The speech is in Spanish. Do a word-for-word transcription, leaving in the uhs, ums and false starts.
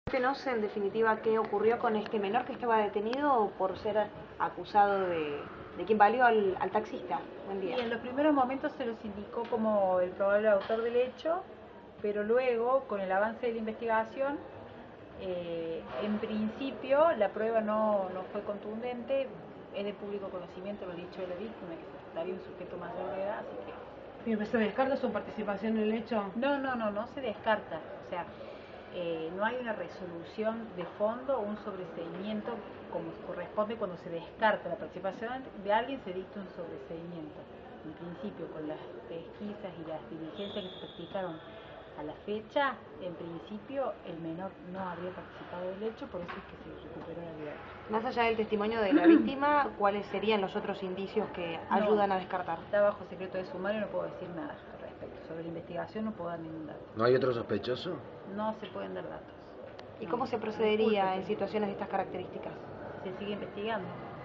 Cuéntenos en definitiva qué ocurrió con este menor que estaba detenido por ser acusado de, de quien valió al, al taxista. Buen día. Y en los primeros momentos se los indicó como el probable autor del hecho, pero luego, con el avance de la investigación, eh, en principio la prueba no, no fue contundente, es de público conocimiento lo dicho de la víctima, que estaría un sujeto mayor de edad, así que... ¿Pero se descarta su participación en el hecho? No, no, no, no se descarta, o sea, eh, no hay una resolución de fondo o un sobreseimiento como corresponde cuando se descarta la participación de alguien, se dicta un sobreseimiento. En principio, con las pesquisas y las diligencias que se practicaron a la fecha, en principio el menor no habría participado del hecho, por eso es que se recuperó la libertad. Más allá del testimonio de la víctima, ¿cuáles serían los otros indicios que ayudan no, a descartar? Está bajo secreto de sumario, no puedo decir nada al respecto. Sobre la investigación no puedo dar ningún dato. ¿No hay otro sospechoso? No se pueden dar datos. ¿Y No. cómo se procedería en situaciones de estas características? Se sigue investigando.